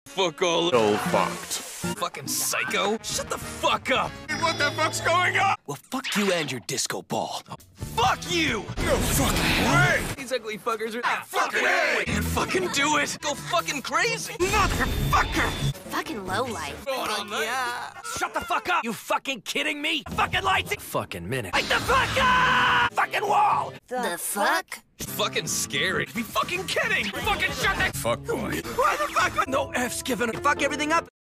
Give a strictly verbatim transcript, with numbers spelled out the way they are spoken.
Fuck all. So fucked. Fucking psycho. Shut the fuck up. What the fuck's going on? Well, fuck you and your disco ball. Fuck you! No fucking way! These ugly fuckers are. Ah, fucking way! You fucking do it! Go fucking crazy! Motherfucker! Fucking lowlife. Yeah. Shut the fuck up! You fucking kidding me? Fucking lights! Fucking minute. Light the fuck up! Fucking wall! The fuck? Fucking scary. Be fucking kidding! Fucking shut that Fuck boy. Why the fuck? No F's given. Fuck everything up.